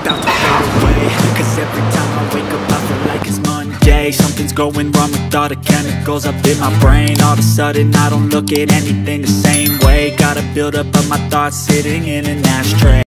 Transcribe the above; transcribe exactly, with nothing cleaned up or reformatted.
about to fade away. Cause every time I wake up I feel like it's Monday. Something's going wrong with all the chemicals up in my brain. All of a sudden I don't look at anything the same way. Gotta build up of my thoughts sitting in an ashtray.